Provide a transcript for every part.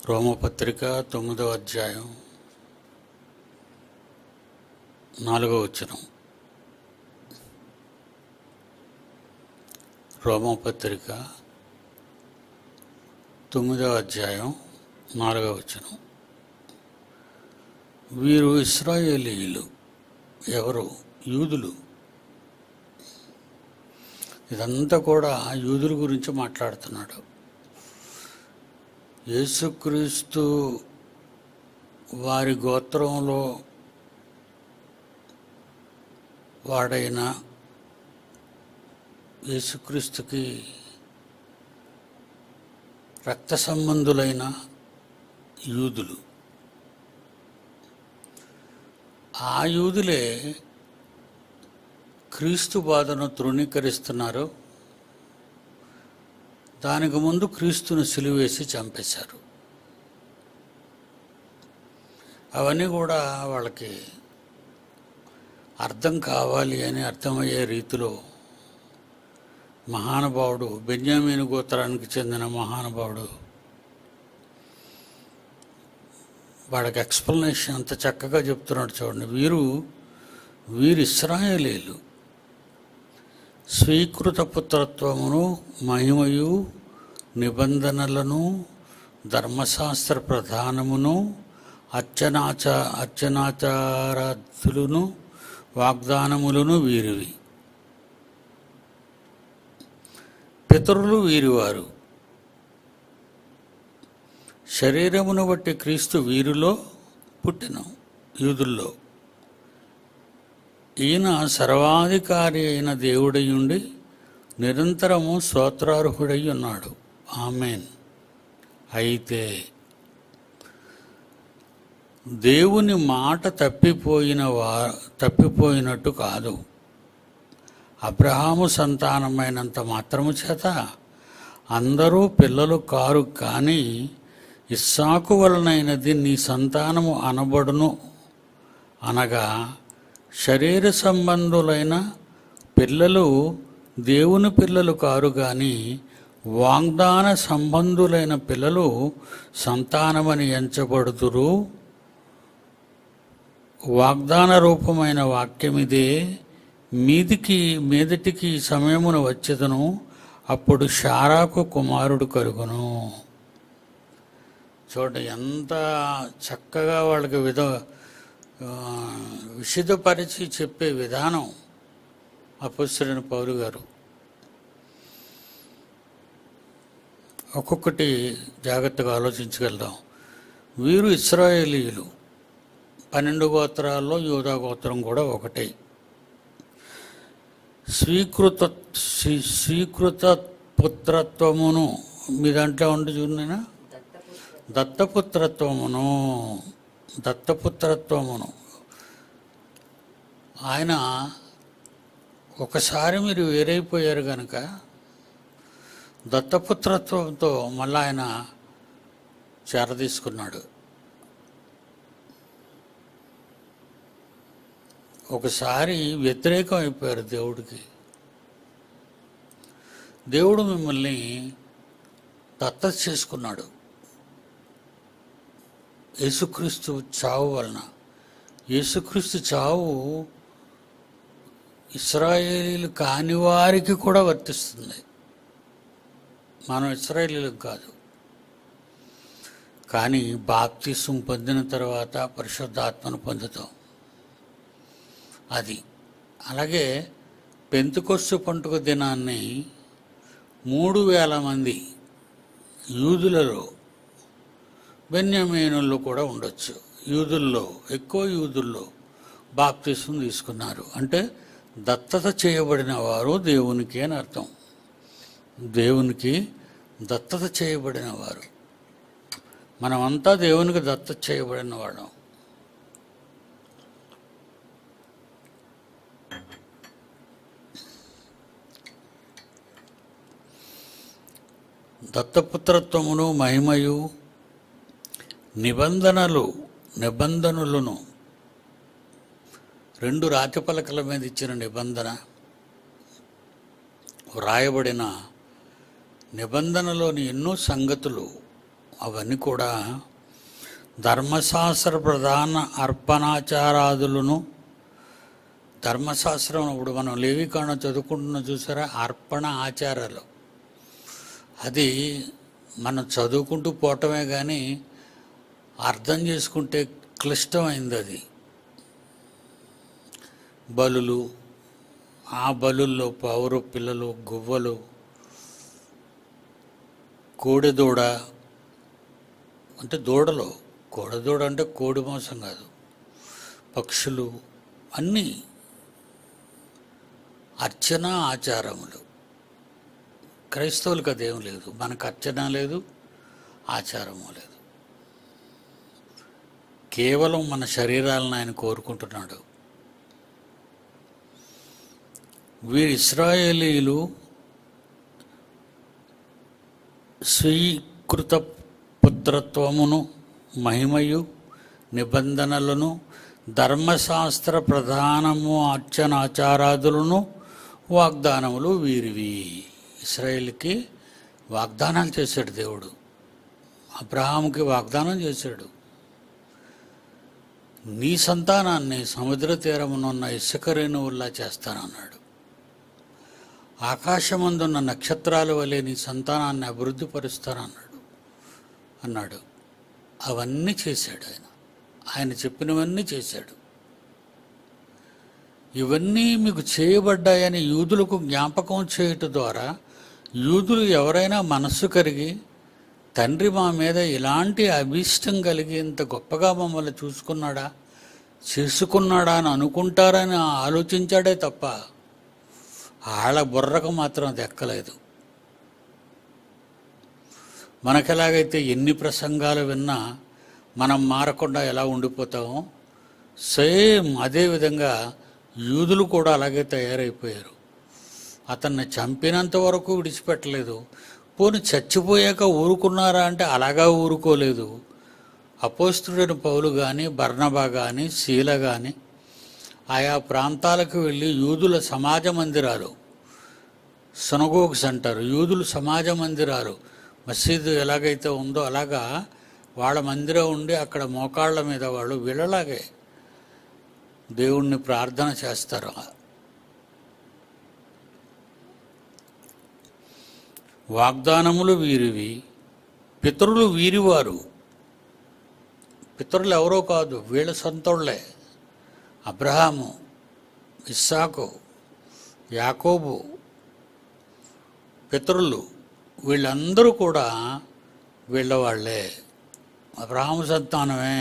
రోమపత్రిక 9వ అధ్యాయం 4వ వచనం. రోమపత్రిక 9వ అధ్యాయం 4వ వచనం. వీరు ఇశ్రాయేలీయులు. ఎవరు? యూదులు. ఇదంతా కూడా యూదుల గురించి మాట్లాడుతున్నాడు. యేసుక్రీస్తు వారి గోత్రంలో వాడైన యేసుక్రీస్తుకి రక్త సంబంధులైన యూదులు. ఆ యూదులే క్రీస్తు బాధను తృణీకరిస్తున్నారు. దానికి ముందు క్రీస్తును సిలువేసి చంపేశారు. అవన్నీ కూడా వాళ్ళకి అర్థం కావాలి అని అర్థమయ్యే రీతిలో మహానుభావుడు, బెన్యామీను గోత్రానికి చెందిన మహానుభావుడు, వాళ్ళకి ఎక్స్ప్లెనేషన్ అంత చక్కగా చెప్తున్నాడు. చూడండి, వీరు ఇశ్రాయేలీయులు. స్వీకృత పుత్రత్వమును, మహిమయు, నిబంధనలను, ధర్మశాస్త్ర ప్రధానమును, అర్చనాచారాదులను, వాగ్దానములను వీరివి. పితరులు వీరివారు. శరీరమును బట్టి క్రీస్తు వీరిలో పుట్టిన యూదుల్లో. ఈయన సర్వాధికారి అయిన దేవుడయుండి నిరంతరము స్తోత్రార్హుడై ఉన్నాడు. ఆమేన్. అయితే దేవుని మాట తప్పిపోయినట్టు కాదు. అబ్రహాము సంతానమైనంత మాత్రము చేత అందరూ పిల్లలు కారు, కానీ ఇస్సాకు వలనైనది నీ సంతానము అనబడును. అనగా శరీర సంబంధులైన పిల్లలు దేవుని పిల్లలు కారు, కానీ వాగ్దాన సంబంధులైన పిల్లలు సంతానమని ఎంచబడుదురు. వాగ్దాన రూపమైన వాక్యమిదే. మీదటికి సమయమున వచ్చెదను, అప్పుడు శారాకు కుమారుడు కలుగును. చూడండి, ఎంత చక్కగా వాళ్ళకి విశదపరిచి చెప్పే విధానం అపొస్తలుడైన పౌలు గారు. ఒక్కొక్కటి జాగ్రత్తగా ఆలోచించగలుగుతాం. వీరు ఇశ్రాయేలీయులు. 12 గోత్రాల్లో యూదా గోత్రం కూడా ఒకటే. స్వీకృత పుత్రత్వమును, మీ దాంట్లో ఉండి చూడైనా దత్తపుత్రత్వమును ఆయన ఒకసారి మీరు వేరైపోయారు కనుక దత్తపుత్రత్వంతో మళ్ళీ ఆయన చేరదీసుకున్నాడు. ఒకసారి వ్యతిరేకం అయిపోయారు దేవుడికి. దేవుడు మిమ్మల్ని దత్తత చేసుకున్నాడు యేసుక్రీస్తు చావు వలన. యేసుక్రీస్తు చావు ఇశ్రాయేలీలు కాని వారికి కూడా వర్తిస్తుంది. మనం ఇశ్రాయేలీలకు కాదు. కానీ బాప్తిసం పొందిన తర్వాత పరిశుద్ధాత్మను పొందుతాం. అది అలాగే పెంతెకొస్తు పండుగ దినాన్ని 3,000 మంది యూదులలో, బెన్యామీనుల్లో కూడా ఉండొచ్చు, ఎక్కువ యూదుల్లో బాప్తిసం తీసుకున్నారు. అంటే దత్తత చేయబడిన వారు దేవునికి అని అర్థం. దేవునికి దత్తత చేయబడిన వారు. మనమంతా దేవునికి దత్తత చేయబడిన వాళ్ళం. దత్తపుత్రత్వమును, మహిమయు, నిబంధనలను 2 రాతి పలకల మీద ఇచ్చిన నిబంధన, వ్రాయబడిన నిబంధనలోని ఎన్నో సంగతులు అవన్నీ కూడా ధర్మశాస్త్ర ప్రధాన అర్పణాచారాదులను, ధర్మశాస్త్రం ఇప్పుడు మనం లేవికాండం చదువుకుంటున్నాం చూసారా, అర్పణ ఆచారాలు. అది మనం చదువుకుంటూ పోవటమే కానీ అర్థం చేసుకుంటే క్లిష్టమైంది అది. బలులు, ఆ బలుల్లో పౌరు పిల్లలు, గువ్వలు, కోడెదూడ అంటే దూడలు, కోడెదూడ అంటే కోడి మాంసం కాదు, పక్షులు అన్నీ అర్చన ఆచారములు. క్రైస్తవులకు అదేం లేదు, మనకు అర్చన లేదు, ఆచారము లేదు. కేవలం మన శరీరాలను ఆయన కోరుకుంటున్నాడు. వీరి ఇశ్రాయేలీలు స్వీకృత పుత్రత్వమును, మహిమయు, నిబంధనలను, ధర్మశాస్త్ర ప్రధానము, అర్చనాచారాదులను, వాగ్దానములు వీరివి. ఇశ్రాయేలుకి వాగ్దానాలు చేశాడు దేవుడు. అబ్రహాముకి వాగ్దానం చేశాడు, నీ సంతానాన్ని సముద్ర తీరమునున్న ఇసుక రేణువుల్లా చేస్తానన్నాడు. ఆకాశమందున్న నక్షత్రాల వలె నీ సంతానాన్ని అభివృద్ధి అన్నాడు. అవన్నీ చేశాడు ఆయన. ఆయన చెప్పినవన్నీ చేశాడు. ఇవన్నీ మీకు చేయబడ్డాయని యూదులకు జ్ఞాపకం చేయటం ద్వారా యూదులు ఎవరైనా మనస్సు కరిగి, తండ్రి మా మీద ఇలాంటి అభీష్టం కలిగి ఇంత గొప్పగా మమ్మల్ని చేసుకున్నాడా అని అనుకుంటారని ఆలోచించాడే తప్ప వాళ్ళ బుర్రకు మాత్రం అది ఎక్కలేదు. మనకెలాగైతే ఎన్ని ప్రసంగాలు విన్నా మనం మారకుండా ఎలా ఉండిపోతామో, సేమ్ అదేవిధంగా యూదులు కూడా అలాగే తయారైపోయారు. అతన్ని చంపినంత వరకు విడిచిపెట్టలేదు. పోనీ చచ్చిపోయాక ఊరుకున్నారా అంటే అలాగా ఊరుకోలేదు. అపోస్తలుడైన పౌలు కానీ, బర్నబా కానీ, శీల కానీ ఆయా ప్రాంతాలకు వెళ్ళి యూదుల సమాజ మందిరాలు, సినగోగ్స్ అంటారు, యూదుల సమాజ మందిరాలు, మసీదు ఎలాగైతే ఉందో అలాగా వాళ్ళ మందిరం ఉండి అక్కడ మోకాళ్ళ మీద వాళ్ళు వీళ్ళలాగే దేవుణ్ణి ప్రార్థన చేస్తారు. వాగ్దానములు వీరివి, పితరులు వీరివారు. పితరులు ఎవరో కాదు, వీళ్ళ సొంతోళ్లే. అబ్రహాము, ఇస్సాకు, యాకోబు పితరులు, వీళ్ళందరూ కూడా వీళ్ళవాళ్లే, అబ్రహాము సంతానమే.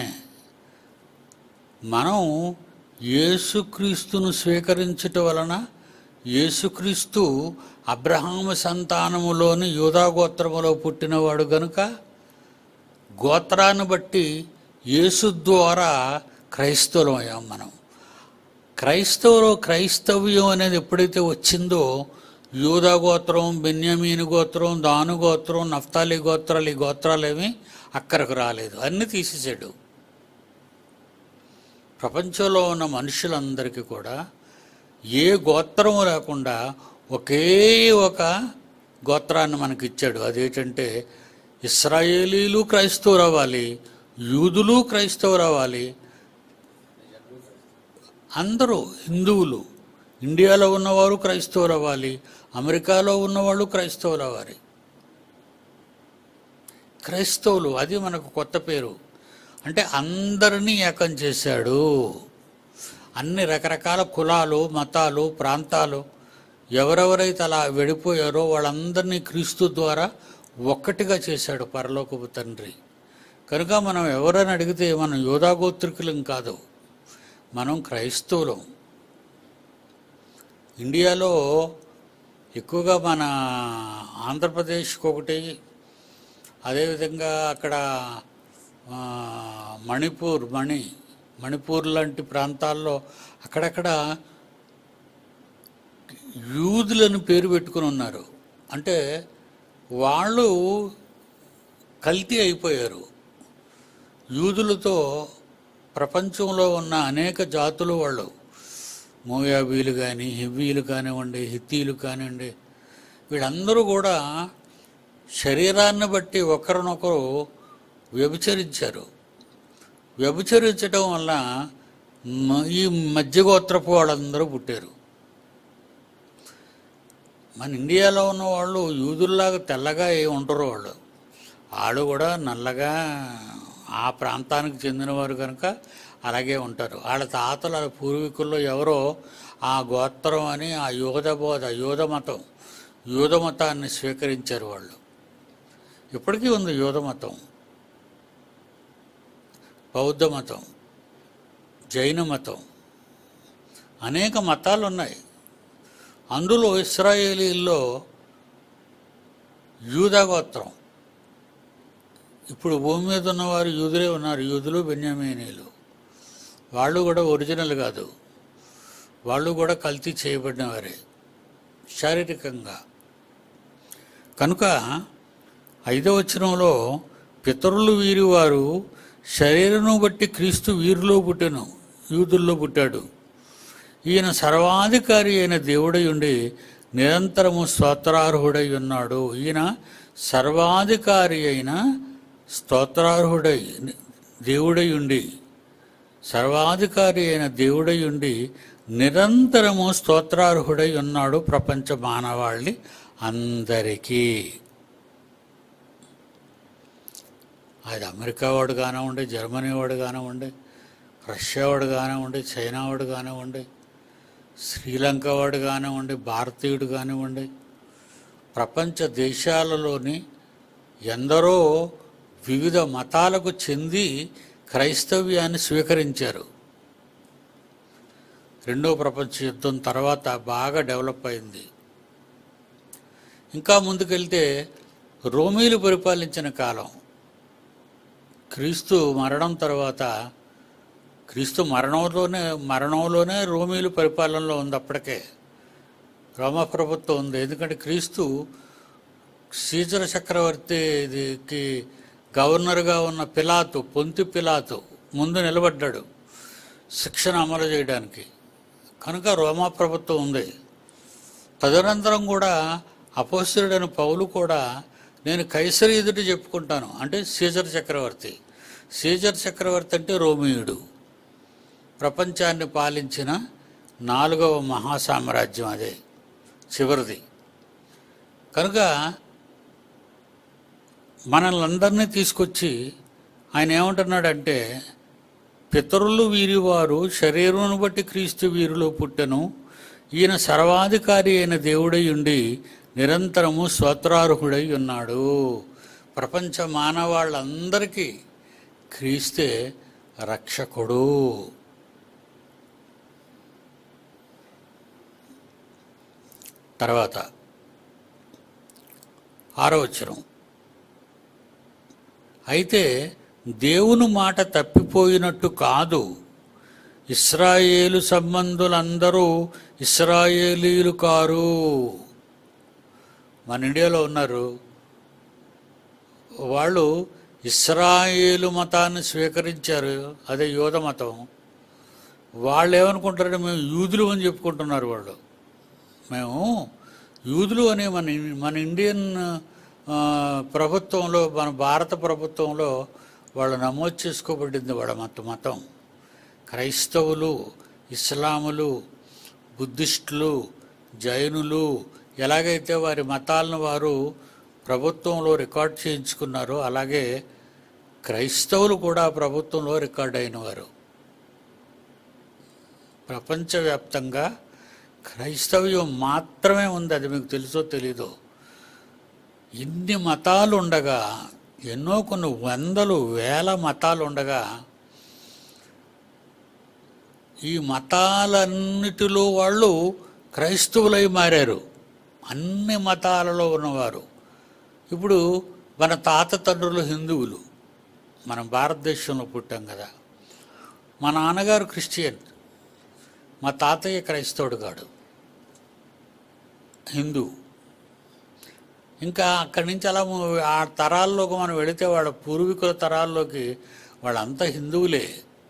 మనం యేసుక్రీస్తును స్వీకరించటం వలన యేసుక్రీస్తు అబ్రహాము సంతానములోని యూదా గోత్రములో పుట్టినవాడు గనుక గోత్రాన్ని బట్టి యేసు ద్వారా క్రైస్తవులం అయ్యాం మనం. క్రైస్తవ్యం అనేది ఎప్పుడైతే వచ్చిందో యూదా గోత్రం, బెన్యామీను గోత్రం, దాను గోత్రం, నఫ్తాలి గోత్రాలు, ఈ గోత్రాలు ఏమీ అక్కడికి రాలేదు, అన్నీ తీసేసాడు. ప్రపంచంలో ఉన్న మనుషులందరికీ కూడా ఏ గోత్రము లేకుండా ఒకే ఒక గోత్రాన్ని మనకి ఇచ్చాడు. అదేంటంటే ఇశ్రాయేలీలు క్రైస్తవులు అవ్వాలి, యూదులు క్రైస్తవులు అవ్వాలి, అందరూ హిందువులు, ఇండియాలో ఉన్నవారు క్రైస్తవులు అవ్వాలి, అమెరికాలో ఉన్నవాళ్ళు క్రైస్తవులు అవ్వాలి. క్రైస్తవులు అది మనకు కొత్త పేరు. అంటే అందరినీ ఏకం చేశాడు. అన్ని రకరకాల కులాలు, మతాలు, ప్రాంతాలు ఎవరెవరైతే అలా వెళ్ళిపోయారో వాళ్ళందరినీ క్రీస్తు ద్వారా ఒక్కటిగా చేశాడు పరలోకపు తండ్రి. కనుక మనం ఎవరైనా అడిగితే మనం యూదాగోత్రికులం కాదు, మనం క్రైస్తవులం. ఇండియాలో ఎక్కువగా మన ఆంధ్రప్రదేశ్కి ఒకటి, అదేవిధంగా అక్కడ మణిపూర్ లాంటి ప్రాంతాల్లో అక్కడక్కడ యూదులను పేరు పెట్టుకుని ఉన్నారు. అంటే వాళ్ళు కల్తీ అయిపోయారు. యూదులతో ప్రపంచంలో ఉన్న అనేక జాతులు వాళ్ళు, మోయాబీలు కానీ, హివ్వీలు కానివ్వండి, హిత్తీలు కానివ్వండి, వీళ్ళందరూ కూడా శరీరాన్ని బట్టి ఒకరినొకరు వ్యభిచరించారు. వ్యభిచరించడం వల్ల ఈ మధ్యగోత్రపు వాళ్ళందరూ పుట్టారు. మన ఇండియాలో ఉన్న వాళ్ళు యూదుల్లాగా తెల్లగా ఉంటారు. వాళ్ళు కూడా నల్లగా ఆ ప్రాంతానికి చెందినవారు కనుక అలాగే ఉంటారు. వాళ్ళ తాతల పూర్వీకుల్లో ఎవరో ఆ గోత్రం అని ఆ యూద మతాన్ని స్వీకరించారు వాళ్ళు. ఇప్పటికీ ఉంది యూద మతం, బౌద్ధ మతం, జైన మతం, అనేక మతాలు ఉన్నాయి. అందులో ఇశ్రాయేలీల్లో యూదా గోత్రం. ఇప్పుడు భూమి మీద ఉన్నవారు యూదులే ఉన్నారు. యూదులు, బెన్యామీనీలు. వాళ్ళు కూడా ఒరిజినల్ కాదు, వాళ్ళు కూడా కల్తీ చేయబడిన వారే శారీరకంగా. కనుక 5వ వచనంలో పితరులు వీరివారు శరీరను బట్టి క్రీస్తు వీరిలో పుట్టెను, యూదుల్లో పుట్టాడు. ఈయన సర్వాధికారి అయిన దేవుడై ఉండి నిరంతరము స్తోత్రార్హుడై ఉన్నాడు. ఈయన సర్వాధికారి అయిన స్తోత్రార్హుడై దేవుడై ఉండి, సర్వాధికారి అయిన దేవుడై ఉండి నిరంతరము స్తోత్రార్హుడై ఉన్నాడు ప్రపంచ మానవాళి అందరికీ. అది అమెరికా వాడు కానివ్వండి, జర్మనీ వాడు కానివ్వండి, రష్యా వాడు కానివ్వండి, చైనా వాడు కానివ్వండి, శ్రీలంక వాడు కానివ్వండి, భారతీయుడు కానివ్వండి, ప్రపంచ దేశాలలోని ఎందరో వివిధ మతాలకు చెంది క్రైస్తవ్యాన్ని స్వీకరించారు. 2వ ప్రపంచ యుద్ధం తర్వాత బాగా డెవలప్ అయింది. ఇంకా ముందుకెళ్తే రోమీలు పరిపాలించిన కాలం, క్రీస్తు మరణం తర్వాత, క్రీస్తు మరణంలోనే రోమీలు పరిపాలనలో ఉంది. అప్పటికే రోమా ప్రభుత్వం ఉంది. ఎందుకంటే క్రీస్తు సీజర్ చక్రవర్తికి గవర్నర్గా ఉన్న పొంతి పిలాతు ముందు నిలబడ్డాడు శిక్షణ అమలు చేయడానికి. కనుక రోమా ప్రభుత్వం ఉంది. తదనంతరం కూడా అపోస్తలుడైన పౌలు కూడా నేను కైసరు ఎదుట చెప్పుకుంటాను అంటే సీజర్ చక్రవర్తి. సీజర్ చక్రవర్తి అంటే రోమీయుడు, ప్రపంచాన్ని పాలించిన 4వ మహాసామ్రాజ్యం, అదే చివరిది. కనుక మనల్ని అందరినీ తీసుకొచ్చి ఆయన ఏమంటున్నాడంటే, పితరులు వీరివారు శరీరమును బట్టి క్రీస్తు వీరిలో పుట్టెను, ఈయన సర్వాధికారి అయిన దేవుడై ఉండి నిరంతరము స్తోత్రార్హుడై ఉన్నాడు. ప్రపంచ మానవాళ్ళందరికీ క్రీస్తే రక్షకుడు. తర్వాత 6వ వచనం, అయితే దేవుని మాట తప్పిపోయినట్టు కాదు, ఇశ్రాయేలు సంబంధులందరూ ఇశ్రాయేలీలు కారు. మన ఇండియాలో ఉన్నారు వాళ్ళు, ఇశ్రాయేలు మతాన్ని స్వీకరించారు, అదే యూద మతం. వాళ్ళు ఏమనుకుంటారంటే మేము యూదులు అని చెప్పుకుంటున్నారు. వాళ్ళు మేము యూదులు అని మన ఇండియన్ ప్రభుత్వంలో, మన భారత ప్రభుత్వంలో వాళ్ళు నమోదు చేసుకోబడింది. వాళ్ళ మతం క్రైస్తవులు, ఇస్లాములు, బుద్ధిస్టులు, జైనులు ఎలాగైతే వారి మతాలను వారు ప్రభుత్వంలో రికార్డ్ చేయించుకున్నారో అలాగే క్రైస్తవులు కూడా ప్రభుత్వంలో రికార్డ్ అయినవారు. ప్రపంచవ్యాప్తంగా క్రైస్తవ్యం మాత్రమే ఉంది. అది మీకు తెలుసో తెలీదో. ఇన్ని మతాలు ఉండగా, ఎన్నో కొన్ని వందలు వేల మతాలు ఉండగా, ఈ మతాలన్నిటిలో వాళ్ళు క్రైస్తవులై మారారు. అన్ని మతాలలో ఉన్నవారు. ఇప్పుడు మన తాత తండ్రులు హిందువులు, మనం భారతదేశంలో పుట్టాం కదా. మా నాన్నగారు క్రిస్టియన్, మా తాతయ్య క్రైస్తవుడు కాడు, హిందూ. ఇంకా అక్కడి నుంచి అలా ఆ తరాల్లోకి మనం వెళితే వాళ్ళ పూర్వీకుల తరాల్లోకి వాళ్ళంతా హిందువులే.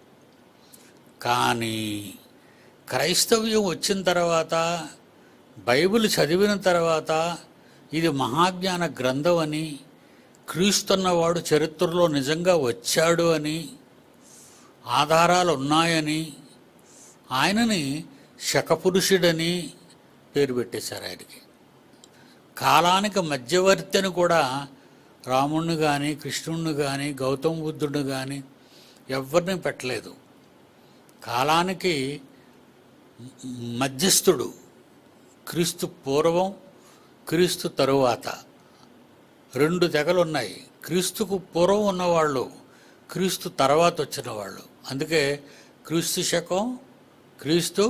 కానీ క్రైస్తవ్యం వచ్చిన తర్వాత, బైబిల్ చదివిన తర్వాత ఇది మహాజ్ఞాన గ్రంథం అని, క్రీస్తు అన్నవాడు చరిత్రలో నిజంగా వచ్చాడు అని, ఆధారాలు ఉన్నాయని, ఆయనని శకపురుషుడని పేరు పెట్టేశారు ఆయనకి. కాలానికి మధ్యవర్తి అని కూడా రాముణ్ణి కానీ, కృష్ణుణ్ణి కానీ, గౌతమ బుద్ధుడిని కానీ ఎవరిని పెట్టలేదు. కాలానికి మధ్యస్థుడు, క్రీస్తు పూర్వం, క్రీస్తు తరువాత 2 తెగలు ఉన్నాయి. క్రీస్తుకు పూర్వం ఉన్నవాళ్ళు, క్రీస్తు తర్వాత వచ్చిన వాళ్ళు. అందుకే క్రీస్తు శకం, క్రీస్తు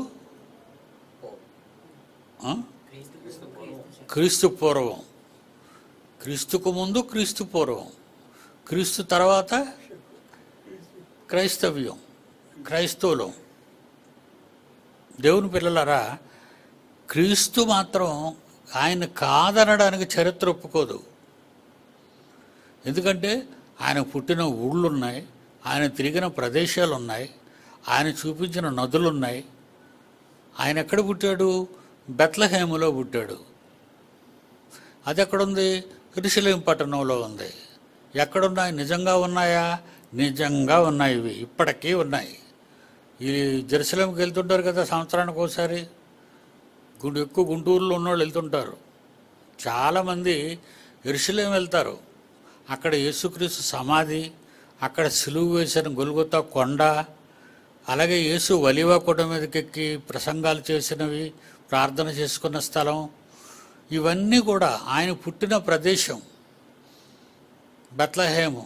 క్రీస్తు పూర్వం, క్రీస్తుకు ముందు క్రీస్తు పూర్వం, క్రీస్తు తర్వాత క్రైస్తవ్యం, క్రైస్తవులం. దేవుని పిల్లలారా, క్రీస్తు మాత్రం ఆయన కాదనడానికి చరిత్ర ఒప్పుకోదు. ఎందుకంటే ఆయన పుట్టిన ఊళ్ళు ఉన్నాయి, ఆయన తిరిగిన ప్రదేశాలు ఉన్నాయి, ఆయన చూపించిన నదులు ఉన్నాయి. ఆయన ఎక్కడ పుట్టాడు? బెత్లెహేములో పుట్టాడు. అది ఎక్కడుంది? యెరూషలేము పట్టణంలో ఉంది. ఎక్కడున్నాయి? నిజంగా ఉన్నాయా? నిజంగా ఉన్నాయి. ఇవి ఇప్పటికీ ఉన్నాయి. ఈ జెరూసలేంకి వెళ్తుంటారు కదా సంవత్సరానికి ఒకసారి. ఎక్కువ గుంటూరులో ఉన్నవాళ్ళు వెళ్తుంటారు. చాలామంది యెరూషలేము వెళ్తారు. అక్కడ యేసుక్రీస్తు సమాధి, అక్కడ సిలువ వేసిన గొల్గొతా కొండ, అలాగే యేసు ఒలీవ కొండ మీదకెక్కి ప్రసంగాలు చేసినవి, ప్రార్థన చేసుకున్న స్థలం, ఇవన్నీ కూడా ఆయన పుట్టిన ప్రదేశం బెత్లెహేము,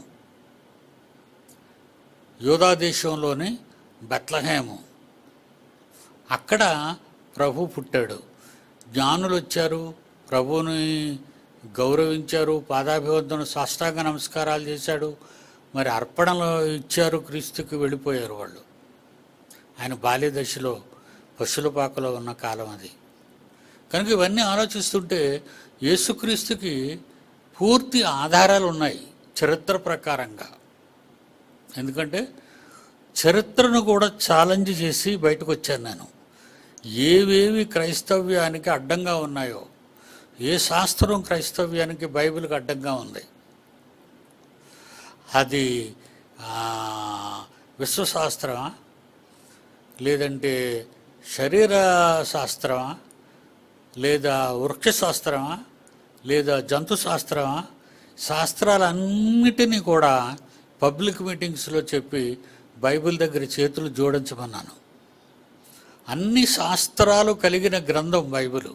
యూదా దేశంలోని బెత్లెహేము. అక్కడ ప్రభు పుట్టాడు. జ్ఞానులు వచ్చారు, ప్రభువుని గౌరవించారు, పాదాభివందన, సాష్టాంగ నమస్కారాలు చేశాడు. మరి అర్పణలు ఇచ్చారు, క్రీస్తుకి వెళ్ళిపోయారు వాళ్ళు. ఆయన బాల్య దశలో పశువుల పాకలో ఉన్న కాలం అది. కనుక ఇవన్నీ ఆలోచిస్తుంటే యేసుక్రీస్తుకి పూర్తి ఆధారాలు ఉన్నాయి చరిత్ర ప్రకారంగా. ఎందుకంటే చరిత్రను కూడా ఛాలెంజ్ చేసి బయటకు వచ్చాను నేను. ఏవేవి క్రైస్తవ్యానికి అడ్డంగా ఉన్నాయో, ఏ శాస్త్రం క్రైస్తవ్యానికి బైబిల్కి అడ్డంగా ఉంది, అది విశ్వశాస్త్రమా, లేదంటే శరీర శాస్త్రమా, లేదా వృక్షశాస్త్రమా, లేదా జంతు శాస్త్రమా, శాస్త్రాలన్నిటినీ కూడా పబ్లిక్ మీటింగ్స్లో చెప్పి బైబిల్ దగ్గర చేతులు జోడించమన్నాను. అన్ని శాస్త్రాలు కలిగిన గ్రంథం బైబిలు.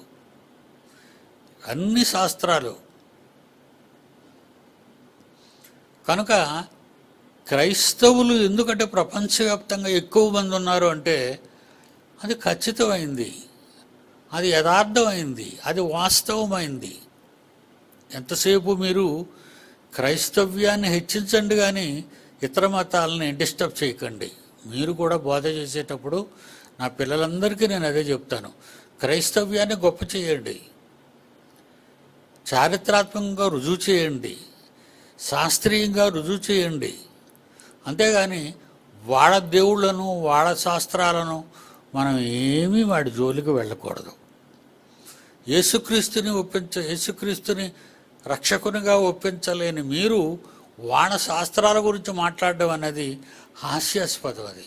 అన్ని శాస్త్రాలు. కనుక క్రైస్తవులు ఎందుకంటే ప్రపంచవ్యాప్తంగా ఎక్కువ మంది ఉన్నారు అంటే అది ఖచ్చితమైంది, అది యథార్థమైంది, అది వాస్తవమైంది. ఎంతసేపు మీరు క్రైస్తవ్యాన్ని హెచ్చించండి కానీ ఇతర మతాలని డిస్టర్బ్ చేయకండి. మీరు కూడా బోధ చేసేటప్పుడు నా పిల్లలందరికీ నేను అదే చెప్తాను, క్రైస్తవ్యాన్ని గొప్ప చేయండి, చారిత్రాత్మకంగా రుజువు చేయండి, శాస్త్రీయంగా రుజువు చేయండి. అంతేగాని వాళ్ళ దేవుళ్ళను, వాళ్ళ శాస్త్రాలను మనం ఏమీ వాడి జోలికి వెళ్ళకూడదు. యేసుక్రీస్తుని రక్షకునిగా ఒప్పించలేని మీరు వాళ్ళ శాస్త్రాల గురించి మాట్లాడడం అనేది హాస్యాస్పదం. అది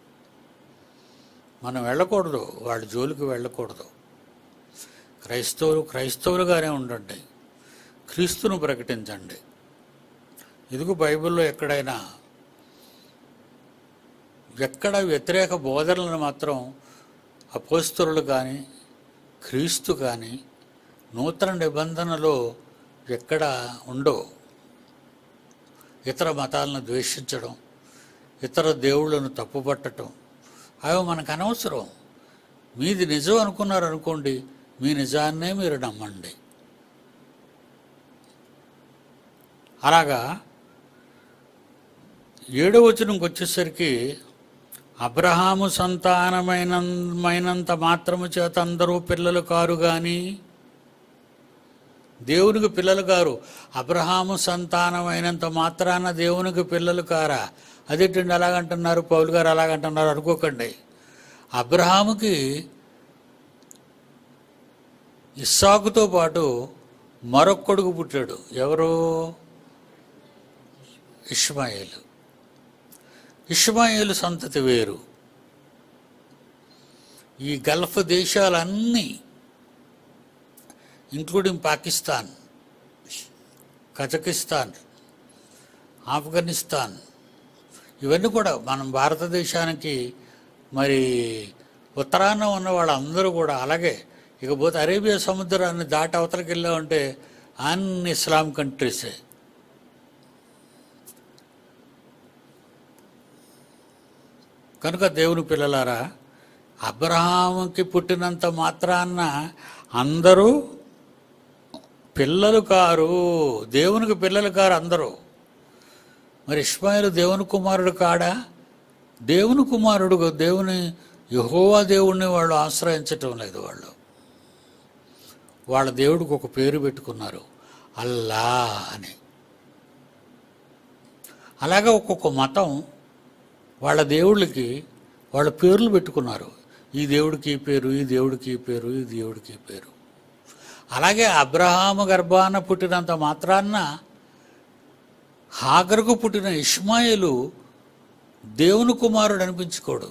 మనం వెళ్ళకూడదు, వాళ్ళ జోలికి వెళ్ళకూడదు. క్రైస్తవులుగానే ఉండండి, క్రీస్తును ప్రకటించండి. ఇదిగో బైబిల్లో ఎక్కడ వ్యతిరేక బోధనలను మాత్రం అపోస్తలులు కానీ, క్రీస్తు కానీ నూతన నిబంధనలో ఎక్కడ ఉండో. ఇతర మతాలను ద్వేషించడం, ఇతర దేవుళ్ళను తప్పుపట్టడం అవి మనకు అనవసరం. మీది నిజం అనుకున్నారనుకోండి, మీ నిజాన్నే మీరు నమ్మండి. అలాగా 7వ వచనంకి వచ్చేసరికి అబ్రహాము సంతానమైనంత మాత్రము చేత అందరూ పిల్లలు కారు కానీ, దేవునికి పిల్లలు కారు. అబ్రహాము సంతానమైనంత మాత్రాన దేవునికి పిల్లలు కారా? అదేంటండి అలాగంటున్నారు, పౌలు గారు అలాగంటున్నారు అనుకోకండి. అబ్రహాముకి ఇస్సాకుతో పాటు మరొక కొడుకు పుట్టాడు. ఎవరు? ఇష్మాయేలు. ఇష్మాయేలు సంతతి వేరు. ఈ గల్ఫ్ దేశాలన్నీ ఇంక్లూడింగ్ పాకిస్తాన్, కజకిస్తాన్, ఆఫ్ఘనిస్తాన్, ఇవన్నీ కూడా మనం భారతదేశానికి మరి ఉత్తరాన ఉన్న వాళ్ళందరూ కూడా అలాగే. ఇకపోతే అరేబియా సముద్రాన్ని దాటి అవతలకి వెళ్ళామంటే అన్ని ఇస్లాం కంట్రీసే. కనుక దేవుని పిల్లలారా, అబ్రహాముకి పుట్టినంత మాత్రాన అందరూ పిల్లలు కారు, దేవునికి పిల్లలు కారు అందరూ. మరి ఇష్మాయేలు దేవుని కుమారుడు కాడా? దేవుని కుమారుడు. దేవుని యెహోవా దేవుణ్ణి వాళ్ళు ఆశ్రయించటం లేదు. వాళ్ళ దేవుడికి ఒక పేరు పెట్టుకున్నారు, అల్లా అని. అలాగే ఒక్కొక్క మతం వాళ్ళ దేవుళ్ళకి వాళ్ళ పేర్లు పెట్టుకున్నారు. ఈ దేవుడికి ఈ పేరు, ఈ దేవుడికి ఈ పేరు, ఈ దేవుడికి ఈ పేరు. అలాగే అబ్రహాము గర్భాన పుట్టినంత మాత్రాన్న హాగరుకు పుట్టిన ఇష్మాయేలు దేవుని కుమారుడు అనిపించుకోడు.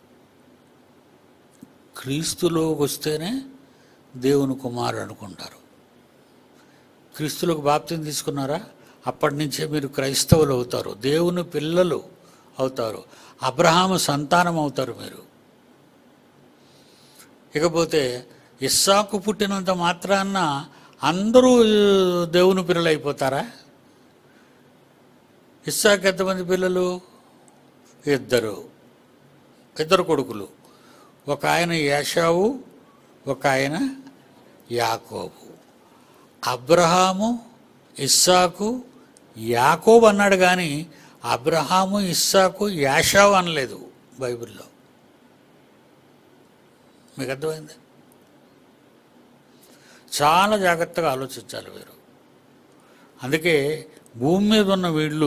క్రీస్తులోకి వస్తేనే దేవుని కుమారుడు అనుకుంటారు. క్రీస్తులకు బాప్తిసం తీసుకున్నారా? అప్పటి నుంచే మీరు క్రైస్తవులు అవుతారు, దేవుని పిల్లలు అవుతారు, అబ్రహాము సంతానం అవుతారు మీరు. ఇకపోతే ఇస్సాకు పుట్టినంత మాత్రాన్న అందరూ దేవుని పిల్లలు అయిపోతారా? ఇస్సాకు ఎంతమంది పిల్లలు? ఇద్దరు కొడుకులు. ఒక ఆయన ఏశావు, ఒక ఆయన యాకోబు. అబ్రహాము, ఇస్సాకు, యాకోబు అన్నాడు కానీ అబ్రహాము, ఇస్సాకు, యాషావు అనలేదు బైబిల్లో. మీకు అర్థమైంది? చాలా జాగ్రత్తగా ఆలోచించాలి మీరు. అందుకే భూమి మీద ఉన్న వీళ్ళు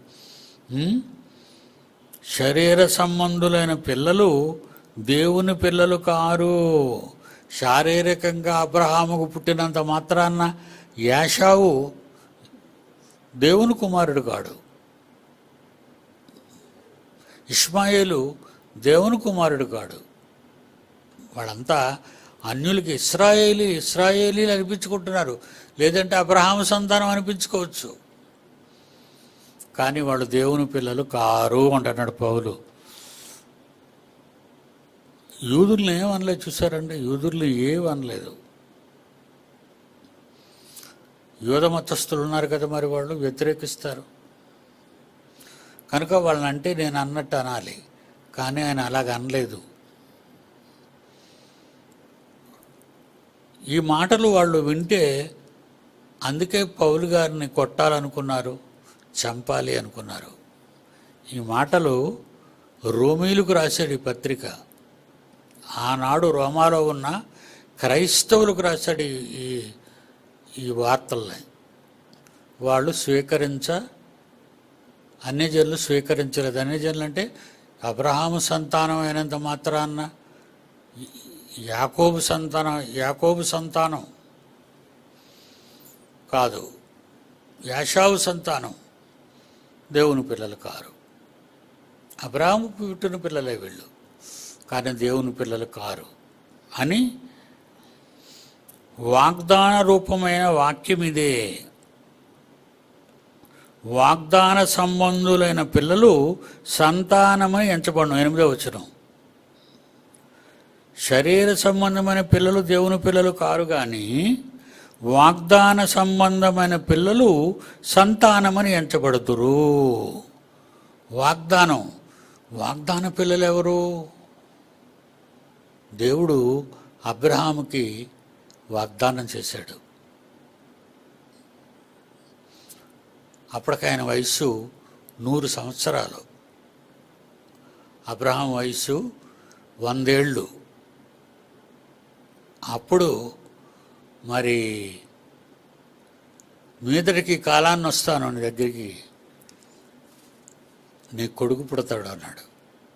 శరీర సంబంధులైన పిల్లలు దేవుని పిల్లలు కారు. శారీరకంగా అబ్రహాముకు పుట్టినంత మాత్రాన్న యాషావు దేవుని కుమారుడు కాడు. ఇష్మాయేలు దేవుని కుమారుడు కాడు. వాళ్ళంతా అన్యులకి ఇస్రాయేలీలు అనిపించుకుంటున్నారు, లేదంటే అబ్రహాము సంతానం అనిపించుకోవచ్చు, కానీ వాళ్ళు దేవుని పిల్లలు కారు అంటున్నాడు పౌలు. యూదుల్ని ఏమనలేదు, చూసారండి? యూదుల్ని ఏమనలేదు. యూద మతస్థులు ఉన్నారు కదా, మరి వాళ్ళు వ్యతిరేకిస్తారు. కనుక వాళ్ళని అంటే నేను అన్నట్టు అనాలి, కానీ ఆయన అలాగ అనలేదు. ఈ మాటలు వాళ్ళు వింటే అందుకే పౌలు గారిని కొట్టాలనుకున్నారు, చంపాలి అనుకున్నారు. ఈ మాటలు రోమీలకు రాశాడు ఈ పత్రిక. ఆనాడు రోమాలో ఉన్న క్రైస్తవులకు రాశాడు ఈ వార్తల్ని. వాళ్ళు అన్యజనులు స్వీకరించలేదు. అన్యజనులు అంటే అబ్రహాము సంతానం అయినంత మాత్రాన్న యాకోబు సంతానం కాదు, యాషావు సంతానం దేవుని పిల్లలు కారు. అబ్రహాము పుట్టిన పిల్లలే వీళ్ళు, కానీ దేవుని పిల్లలు కారు అని వాగ్దాన రూపమైన వాక్యం ఇదే. వాగ్దాన సంబంధులైన పిల్లలు సంతానమని ఎంచబడను. 8వ వచనం. శరీర సంబంధమైన పిల్లలు దేవుని పిల్లలు కారు, కానీ వాగ్దాన సంబంధమైన పిల్లలు సంతానమని ఎంచబడుతురు. వాగ్దాన పిల్లలు ఎవరు? దేవుడు అబ్రహాముకి వాగ్దానం చేశాడు. అప్పటికి ఆయన వయస్సు 100 సంవత్సరాలు. అబ్రహాం వయస్సు 100 ఏళ్ళు. అప్పుడు మరి మీదటికి కాలాన్ని వస్తాను నీ దగ్గరికి, నీ కొడుకు పుడతాడు అన్నాడు.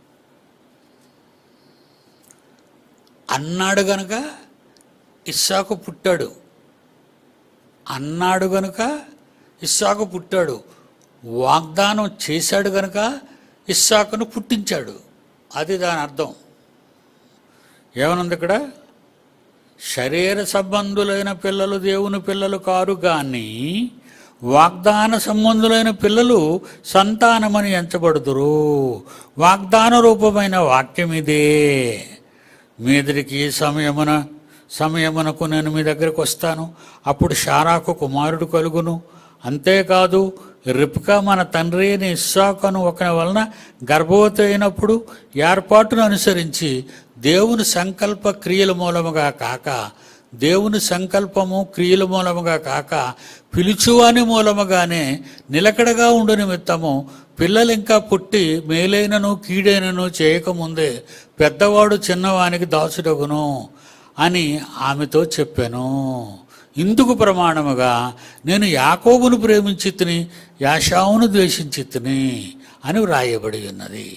అన్నాడు గనుక ఇస్సాకు పుట్టాడు. వాగ్దానం చేశాడు కనుక ఇస్సాకును పుట్టించాడు. అది దాని అర్థం. ఏమనుంది ఇక్కడ? శరీర సంబంధులైన పిల్లలు దేవుని పిల్లలు కారు కానీ వాగ్దాన సంబంధులైన పిల్లలు సంతానమని ఎంచబడుదురు. వాగ్దాన రూపమైన వాక్యం ఇదే. మీదరికి సమయమునకు నేను మీ దగ్గరకు వస్తాను, అప్పుడు శారాకు కుమారుడు కలుగును. అంతేకాదు, రిబ్కా మన తండ్రి అయిన ఇస్సాకును ఒకని వలన గర్భవతి అయినప్పుడు ఏర్పాటును అనుసరించి దేవుని సంకల్ప క్రియల మూలముగా కాక, దేవుని సంకల్పము క్రియల మూలముగా కాక పిలుచువాని మూలముగానే నిలకడగా ఉండు నిమిత్తము పిల్లలు ఇంకా పుట్టి మేలైనను కీడైనను చేయకముందే పెద్దవాడు చిన్నవానికి దాసుడగును అని ఆమెతో చెప్పాను. ఇందుకు ప్రమాణముగా నేను యాకోబును ప్రేమించి తిని యాషావును ద్వేషించి తిని అని వ్రాయబడి ఉన్నది.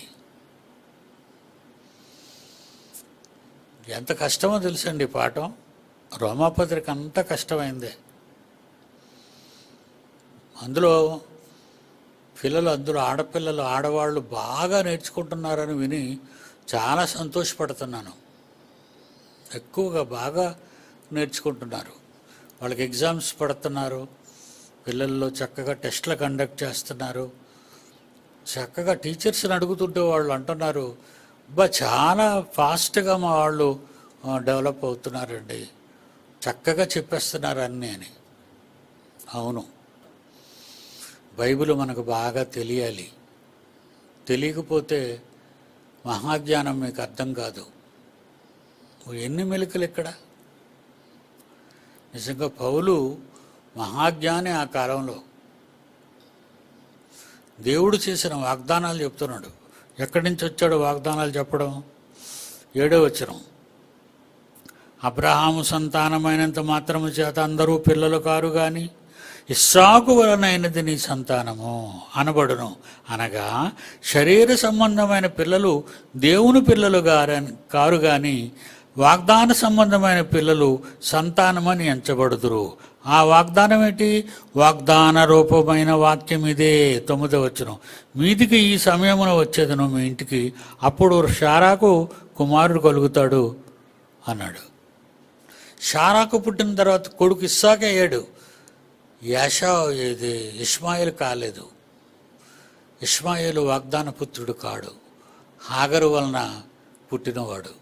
ఎంత కష్టమో తెలుసండి పాఠం. రోమాపత్రిక అంత కష్టమైందే. అందులో ఆడపిల్లలు ఆడవాళ్ళు బాగా నేర్చుకుంటున్నారని విని చాలా సంతోషపడుతున్నాను. ఎక్కువగా బాగా నేర్చుకుంటున్నారు. వాళ్ళకి ఎగ్జామ్స్ పడుతున్నారు, పిల్లల్లో చక్కగా టెస్టులు కండక్ట్ చేస్తున్నారు. చక్కగా టీచర్స్ని అడుగుతుంటే వాళ్ళు అంటున్నారు, చాలా ఫాస్ట్గా మా వాళ్ళు డెవలప్ అవుతున్నారండి, చక్కగా చెప్పేస్తున్నారు అన్నీ అని. అవును, బైబిల్ మనకు బాగా తెలియాలి. తెలియకపోతే మహాజ్ఞానం మీకు అర్థం కాదు. ఎన్ని మెలికలు ఇక్కడ. నిజంగా పౌలు మహాజ్ఞాని. ఆ కాలంలో దేవుడు చేసిన వాగ్దానాలు చెప్తున్నాడు. ఎక్కడి నుంచి వచ్చాడు వాగ్దానాలు చెప్పడం? 7వ వచనం, అబ్రహాము సంతానమైనంత మాత్రము చేత అందరూ పిల్లలు కారు గాని ఇస్సాకు వలనైనది నీ సంతానము అనబడును. అనగా శరీర సంబంధమైన పిల్లలు దేవుని పిల్లలు కారు గాని వాగ్దాన సంబంధమైన పిల్లలు సంతానమని ఎంచబడుదురు. ఆ వాగ్దానం ఏంటి? వాగ్దాన రూపమైన వాక్యం ఇదే. 9వ వచనం, మీదికి ఈ సమయమున వచ్చేదను మీ ఇంటికి, అప్పుడు శారాకు కుమారుడు కలుగుతాడు అన్నాడు. శారాకు పుట్టిన తర్వాత కొడుకు ఇస్సాకు అయ్యాడు. ఇష్మాయేలు కాలేదు. ఇష్మాయేలు వాగ్దాన పుత్రుడు కాడు, హాగరు వలన పుట్టినవాడు.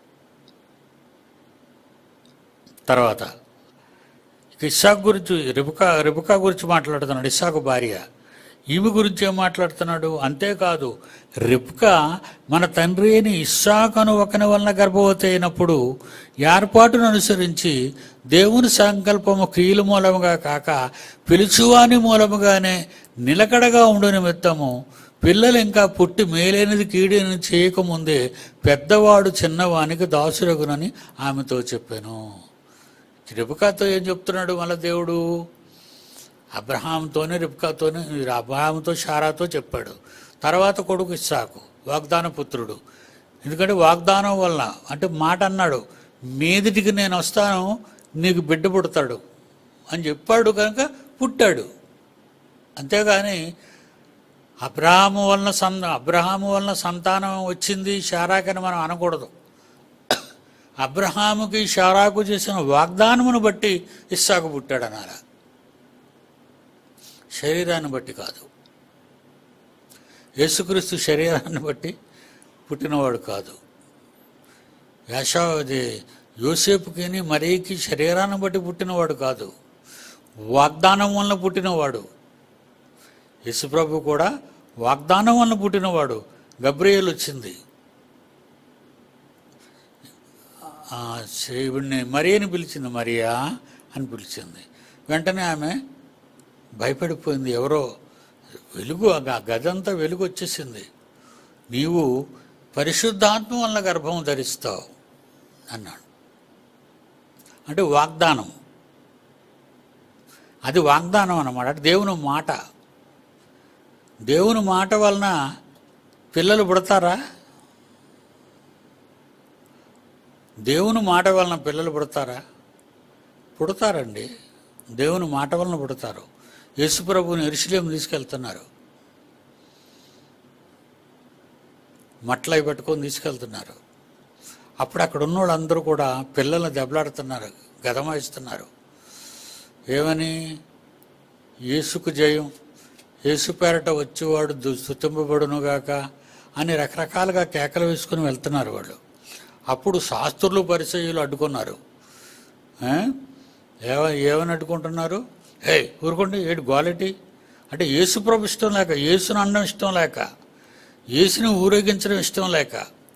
తర్వాత ఇస్సాకు గురించి రిబకా గురించి మాట్లాడుతున్నాడు. ఇస్సాకు భార్య, ఈమె గురించి ఏం మాట్లాడుతున్నాడు? అంతేకాదు, రిబ్కా మన తండ్రి అయిన ఇస్సాకును ఒకని వలన గర్భవతి అయినప్పుడు ఏర్పాటును అనుసరించి దేవుని సంకల్పము క్రియల మూలముగా కాక పిలుచువాని మూలముగానే నిలకడగా ఉండు నిమిత్తము పిల్లలు ఇంకా పుట్టి మేలైనది కీడైనది చేయకముందే పెద్దవాడు చిన్నవానికి దాసురగునని ఆమెతో చెప్పాను. రిబ్కాతో ఏం చెప్తున్నాడు మళ్ళీ దేవుడు? అబ్రహాంతో శారాతో చెప్పాడు. తర్వాత కొడుకు ఇస్సాకు వాగ్దాన పుత్రుడు. ఎందుకంటే వాగ్దానం వలన, అంటే మాట అన్నాడు, మీదిటికి నేను వస్తాను, నీకు బిడ్డ పుడతాడు అని చెప్పాడు కనుక పుట్టాడు. అంతేగాని అబ్రహాము వలన సంతానం వచ్చింది శారాకని మనం అనకూడదు. అబ్రహాముకి శారాకు చేసిన వాగ్దానమును బట్టి ఇస్సాకు పుట్టాడు అనాల, శరీరాన్ని బట్టి కాదు. యేసుక్రీస్తు శరీరాన్ని బట్టి పుట్టినవాడు కాదు. యోసేపుకి మరియకి శరీరాన్ని బట్టి పుట్టినవాడు కాదు, వాగ్దానం వలన పుట్టినవాడు. యేసుప్రభు కూడా వాగ్దానం వలన పుట్టినవాడు. గబ్రియేలు వచ్చింది, ఈవిడ్ని మరియని పిలిచింది, మరియా అని పిలిచింది. వెంటనే ఆమె భయపడిపోయింది. ఎవరో వెలుగు, ఆ గదంతా వెలుగు వచ్చేసింది. నీవు పరిశుద్ధాత్మ వలన గర్భం ధరిస్తావు అన్నాడు. అంటే వాగ్దానం, అది వాగ్దానం అన్నమాట. అంటే దేవుని మాట వలన పిల్లలు పుడతారా? దేవుని మాట వలన పిల్లలు పుడతారా? పుడతారండి. దేవుని మాట వలన పుడతారు. యేసుప్రభుని యెరూషలేము తీసుకెళ్తున్నారు. మట్లయి పట్టుకొని తీసుకెళ్తున్నారు. అప్పుడు అక్కడ ఉన్న వాళ్ళందరూ కూడా పిల్లల్ని దెబ్బలాడుతున్నారు, గదమాయిస్తున్నారు. ఏమని? యేసుకు జయం, యేసు పేరట వచ్చేవాడు స్తుతింపబడునుగాక అని రకరకాలుగా కేకలు వేసుకుని వెళ్తున్నారు వాళ్ళు. అప్పుడు శాస్త్రులు పరిసయ్యులు అడ్డుకున్నారు. ఏమని అడ్డుకుంటున్నారు? ఊరుకోండి, ఏడు క్వాలిటీ అంటే యేసు ప్రభు ఇష్టం లేక, యేసును అనడం ఇష్టం లేక, యేసుని ఊరేగించడం ఇష్టం లేక.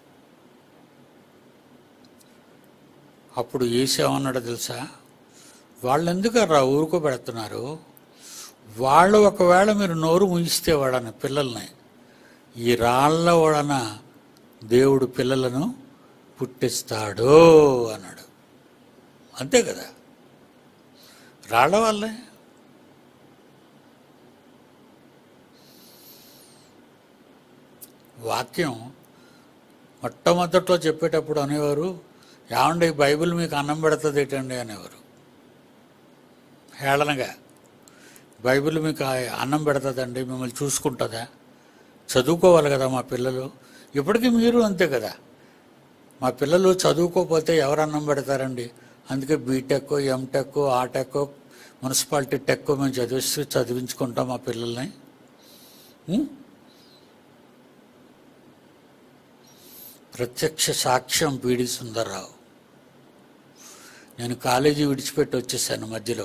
అప్పుడు యేసు ఏమన్నాడో తెలుసా? వాళ్ళు ఎందుకర్రా ఊరుకోబెడుతున్నారు? వాళ్ళు ఒకవేళ మీరు నోరు ముగిస్తే వాడని పిల్లల్ని, ఈ రాళ్ల వలన దేవుడు పిల్లలను పుట్టిస్తాడు అన్నాడు. అంతే కదా, రాళ్ల వల్లే. వాక్యం మొట్టమొదట్లో చెప్పేటప్పుడు అనేవారు, ఏమండి బైబిల్ మీకు అన్నం పెడుతుంది ఏంటండి అనేవారు హేళనగా. బైబిల్ మీకు అన్నం పెడుతుందండి, మిమ్మల్ని చూసుకుంటుందా? చదువుకోవాలి కదా మా పిల్లలు. ఇప్పటికీ మీరు అంతే కదా, మా పిల్లలు చదువుకోకపోతే ఎవరు అన్నం పెడతారండి? అందుకే బీటెక్, ఎంటెక్, ఆటెక్, మున్సిపాలిటీ టెక్ మేము చదివించుకుంటాం మా పిల్లల్ని. ప్రత్యక్ష సాక్ష్యం పీడి సుందర్రావు. నేను కాలేజీ విడిచిపెట్టి వచ్చేసాను మధ్యలో.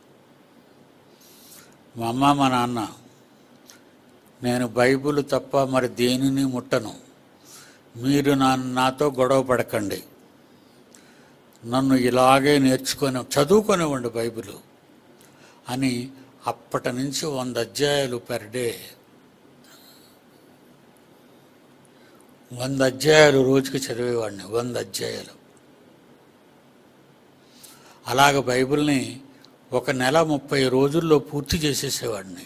మా అమ్మ మా నాన్న, నేను బైబిల్ తప్ప మరి దేనిని ముట్టను, మీరు నాతో గొడవ పడకండి, నన్ను ఇలాగే చదువుకొనివ్వండి బైబిల్ అని అప్పటి నుంచి 100 అధ్యాయాలు పెర్ డే, 100 అధ్యాయాలు రోజుకి చదివేవాడిని. 100 అధ్యాయాలు. అలాగ బైబిల్ని 1 నెల 30 రోజుల్లో పూర్తి చేసేసేవాడిని.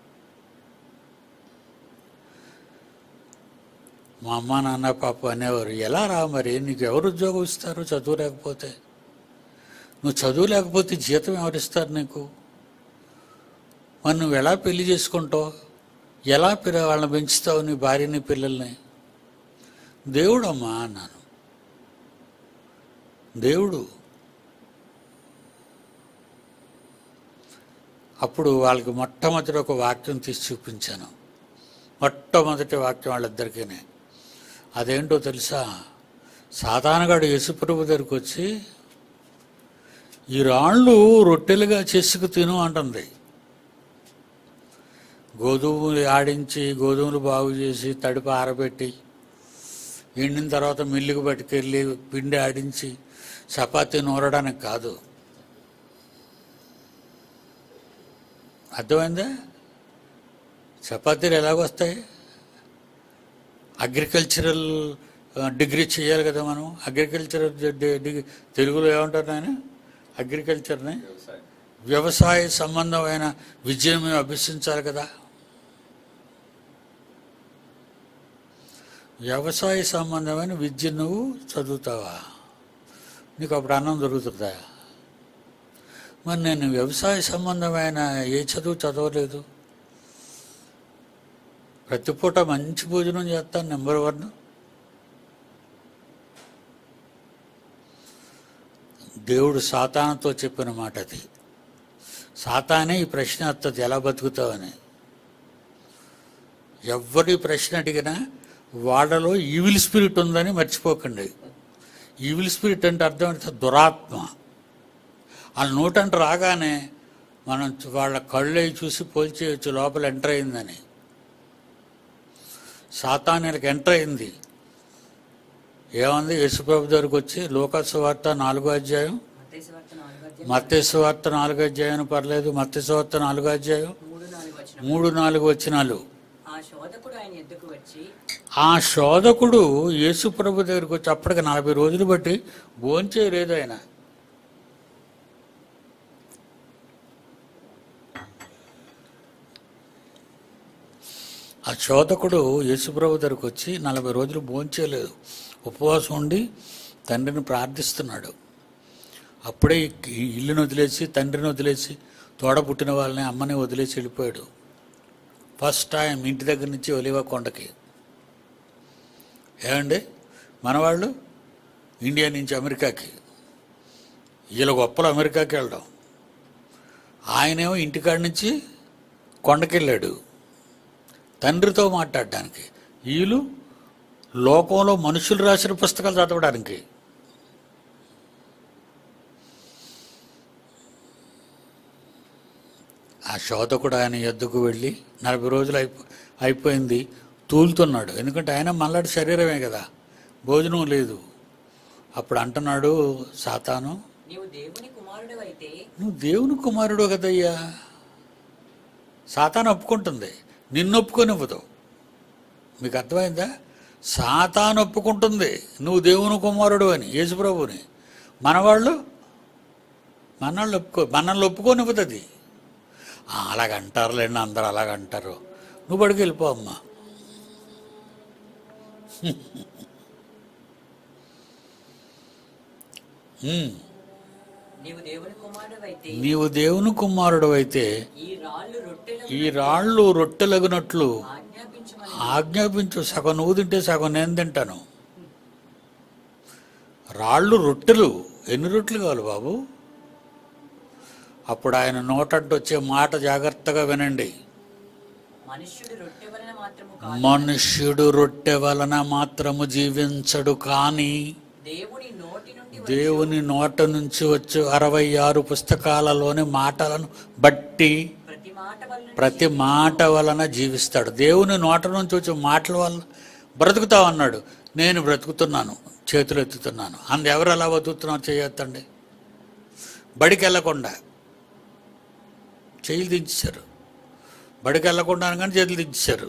మా అమ్మ నాన్న పాప అనేవారు, ఎలా రా మరి, నీకు ఎవరు ఉద్యోగం ఇస్తారు చదువు లేకపోతే? నువ్వు చదువు లేకపోతే జీతం ఎవరిస్తారు నీకు? మరి నువ్వు ఎలా పెళ్లి చేసుకుంటావు? ఎలా వాళ్ళని పెంచుతావు నీ భార్యని పిల్లల్ని? దేవుడు అమ్మా అన్నాను. దేవుడు. అప్పుడు వాళ్ళకి మొట్టమొదటి ఒక వాక్యం తీసి చూపించాను. మొట్టమొదటి వాక్యం వాళ్ళిద్దరికీనే. అదేంటో తెలుసా? సాతానుగాడు యేసుప్రభు దగ్గరికి వచ్చి, ఈ రాళ్ళు రొట్టెలుగా చేసుకు తిను అంటుంది. గోధుమలు ఆడించి, గోధుమలు బాగు చేసి తడిపి ఆరబెట్టి, ఎండిన తర్వాత మిల్లుకు పట్టుకెళ్ళి పిండి ఆడించి చపాతీ నూరడానికి కాదు. అర్థమైందా? చపాతీలు ఎలాగొస్తాయి? అగ్రికల్చరల్ డిగ్రీ చేయాలి కదా మనం. అగ్రికల్చరల్ డిగ్రీ తెలుగులో ఏమంటారు నాయన? అగ్రికల్చర్ని వ్యవసాయ సంబంధమైన విద్యను మేము అభ్యసించాలి కదా. వ్యవసాయ సంబంధమైన విద్య నువ్వు చదువుతావా? నీకు అప్పుడు అన్నం దొరుకుతుందా? మరి నేను వ్యవసాయ సంబంధమైన ఏ చదువు చదవలేదు. ప్రతిపూట మంచి భోజనం చేస్తాను, నెంబర్ 1. దేవుడు సాతానుతో చెప్పిన మాట అది. సాతానే ఈ ప్రశ్న వస్తుంది, ఎలా బతుకుతావని. ఎవరి ప్రశ్న అడిగినా వాళ్ళలో ఈవిల్ స్పిరిట్ ఉందని మర్చిపోకండి. ఈవిల్ స్పిరిట్ అంటే అర్థం అంటే దురాత్మ. వాళ్ళ నోటంటే రాగానే మనం వాళ్ళ కళ్ళు చూసి పోల్చేయచ్చు లోపల ఎంటర్ అయిందని. సాతానులకు ఎంటర్ అయింది. ఏముంది? యేసుప్రభు దగ్గరికి వచ్చి లూకా సువార్త 4వ అధ్యాయం, మత్తయి సువార్త 4వ అధ్యాయం పర్లేదు, మత్తయి సువార్త 4వ అధ్యాయం 3-4 వచనాలు. ఆ శోధకుడు యేసుప్రభు దగ్గరికి వచ్చి అప్పటికి 40 రోజులు బట్టి భోంచేయలేదు ఆయన. ఆ శోధకుడు యేసుప్రభు దగ్గరికి వచ్చి 40 రోజులు భోంచేయలేదు, ఉపవాసం ఉండి తండ్రిని ప్రార్థిస్తున్నాడు. అప్పుడే ఇల్లును వదిలేసి, తండ్రిని వదిలేసి తోడ పుట్టిన వాళ్ళని అమ్మని వదిలేసి వెళ్ళిపోయాడు. ఫస్ట్ టైం ఇంటి దగ్గర నుంచి ఒలివ కొండకి. ఏమండి, మనవాళ్ళు ఇండియా నుంచి అమెరికాకి, వీళ్ళ గొప్పలు అమెరికాకి వెళ్ళడం, ఆయనేమో ఇంటికాడి నుంచి కొండకి వెళ్ళాడు తండ్రితో మాట్లాడడానికి. వీళ్ళు లోకంలో మనుషులు రాసిన పుస్తకాలు చదవడానికి. ఆ శోధకుడు ఆయన ఎద్దుకు వెళ్ళి 40 రోజులు అయిపోయింది, తూలుతున్నాడు. ఎందుకంటే ఆయన మళ్ళాడి శరీరమే కదా, భోజనం లేదు. అప్పుడు అంటున్నాడు సాతాను, నువ్వు దేవుని కుమారుడు కదయ్యా. సాతాను ఒప్పుకుంటుంది, నిన్ను ఒప్పుకొనివ్వదు. మీకు అర్థమైందా? సాతాను ఒప్పుకుంటుంది నువ్వు దేవుని కుమారుడు అని, యేసుప్రభుని. మనవాళ్ళు మనల్ని ఒప్పుకోనివ్వదు అది. అలాగంటారులేండి, అందరూ అలాగంటారు. నువ్వు బడికి వెళ్ళిపో అమ్మా. నీవు దేవుని కుమారుడు అయితే ఈ రాళ్ళు రొట్టెలగునట్లు ఆజ్ఞాపించు. సగం నువ్వు తింటే సగం నేను తింటాను. రాళ్ళు రొట్టెలు, ఎన్ని రొట్టెలు కావాలి బాబు? అప్పుడు ఆయన నోటంటూ వచ్చే మాట జాగ్రత్తగా వినండి. మనుష్యుడు రొట్టె వలన మాత్రము జీవించడు, కానీ దేవుని నోట నుంచి వచ్చి 66 పుస్తకాలలోని మాటలను బట్టి ప్రతి మాట వలన జీవిస్తాడు. దేవుని నోట నుంచి వచ్చే మాటల వల్ల బ్రతుకుతావు అన్నాడు. నేను బ్రతుకుతున్నాను, చేతులు ఎత్తుతున్నాను. ఎవరు ఎలా బతుకుతున్నావు? చేయొద్దండి. బడికి వెళ్ళకుండా చేతులు దించేశారు. బడికి వెళ్ళకుండా కానీ చేతులు దించేశారు.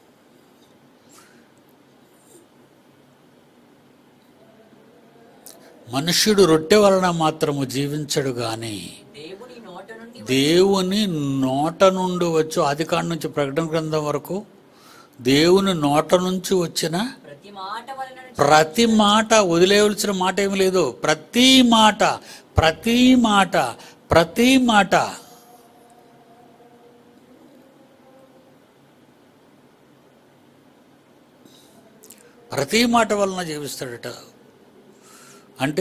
మనుష్యుడు రొట్టె వలన మాత్రము జీవించడు, కానీ దేవుని నోట నుండి వచ్చు. ఆదికాండం నుంచి ప్రకటన గ్రంథం వరకు దేవుని నోట నుంచి వచ్చిన ప్రతి మాట, వదిలేయవలసిన మాట ఏమి లేదు. ప్రతి మాట ప్రతి మాట ప్రతి మాట ప్రతి మాట వలన జీవిస్తాడట. అంటే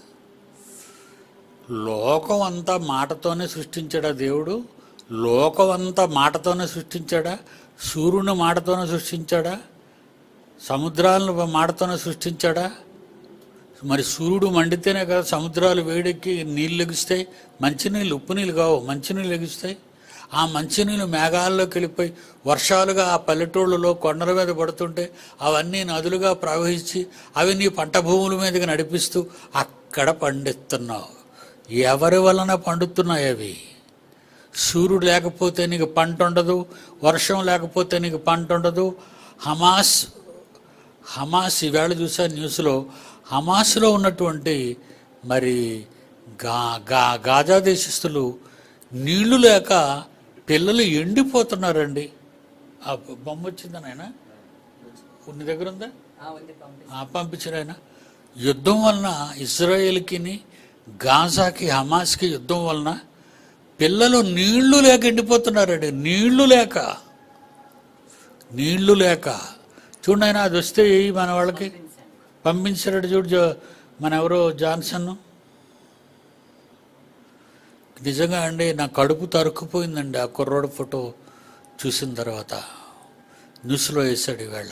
లోకం అంతా మాటతోనే సృష్టించాడా దేవుడు? లోకం అంతా మాటతోనే సృష్టించాడా? సూర్యుని మాటతోనే సృష్టించాడా? సముద్రాలను మాటతోనే సృష్టించాడా? మరి సూర్యుడు మండితేనే కదా సముద్రాలు వేడెక్కి నీళ్ళు లెగుస్తాయి. మంచినీళ్ళు, ఉప్పు నీళ్ళు కావు, మంచినీళ్ళు లెగుస్తాయి. ఆ మంచినీళ్ళు మేఘాల్లోకి వెళ్ళిపోయి వర్షాలుగా ఆ పల్లెటూళ్ళలో కొండల మీద పడుతుంటే అవన్నీ నదులుగా ప్రవహించి అవి నీ పంట భూముల మీదకి నడిపిస్తూ అక్కడ పండిస్తున్నావు. ఎవరి వలన పండుతున్నాయి అవి? సూర్యుడు లేకపోతే నీకు పంట ఉండదు, వర్షం లేకపోతే నీకు పంట ఉండదు. హమాస్ ఈవేళ చూసా న్యూస్లో, హమాస్లో ఉన్నటువంటి మరి గాజా దేశస్తులు నీళ్లు లేక పిల్లలు ఎండిపోతున్నారండి. ఆ బొమ్మ వచ్చిందని ఆయన ఉన్న దగ్గర ఉందా? పంపించారు ఆయన. యుద్ధం వలన ఇజ్రాయేల్కి, గాజాకి, హమాస్కి యుద్ధం వలన పిల్లలు నీళ్లు లేక ఎండిపోతున్నారండి. నీళ్లు లేక చూడండి ఆయన. అది వస్తే మన వాళ్ళకి పంపించాడు చూడు, మన ఎవరో జాన్సన్. నిజంగా అండి నా కడుపు తరుక్కుపోయిందండి ఆ కుర్రోడు ఫోటో చూసిన తర్వాత. న్యూస్లో వేసాడు ఈవేళ.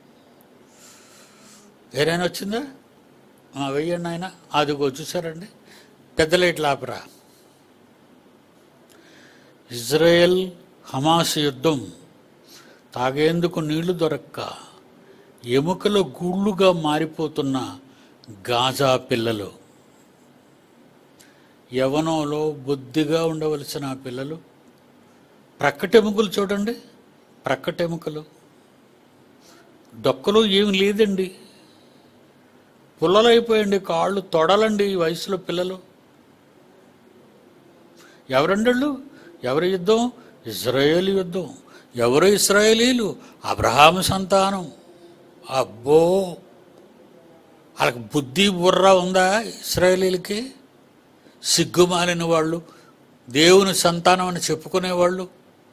ఏదైనా వచ్చిందా? వెయ్యండి ఆయన. అదిగో చూసారండి, పెద్ద లైట్లు ఆపరా. ఇజ్రాయెల్ హమాస్ యుద్ధం, తాగేందుకు నీళ్లు దొరక్క ఎముకలు గూళ్ళుగా మారిపోతున్న గాజా పిల్లలు. యవనంలో బుద్ధిగా ఉండవలసిన ఆ పిల్లలు ప్రక్కటెముకలు చూడండి, ప్రక్కటెముకలు, డొక్కలు ఏమి లేదండి, పుల్లలైపోయండి, కాళ్ళు తొడలండి ఈ వయసులో పిల్లలు. ఎవరండళ్ళు? ఎవరి యుద్ధం? ఇజ్రాయేల్ యుద్ధం. ఎవరు ఇశ్రాయేలీలు? అబ్రహాము సంతానం. అబ్బో, వాళ్ళకి బుద్ధి బుర్ర ఉందా? ఇశ్రాయేలీలకి సిగ్గుమాలిన వాళ్ళు, దేవుని సంతానం అని చెప్పుకునేవాళ్ళు,